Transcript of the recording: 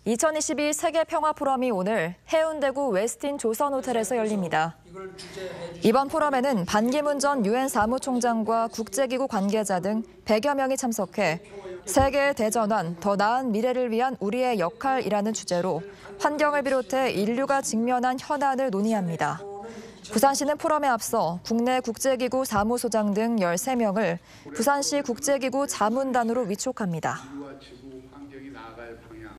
2022 세계평화포럼이 오늘 해운대구 웨스틴 조선호텔에서 열립니다. 이번 포럼에는 반기문 전 유엔 사무총장과 국제기구 관계자 등 100여 명이 참석해 세계의 대전환, 더 나은 미래를 위한 우리의 역할이라는 주제로 환경을 비롯해 인류가 직면한 현안을 논의합니다. 부산시는 포럼에 앞서 국내 국제기구 사무소장 등 13명을 부산시 국제기구 자문단으로 위촉합니다.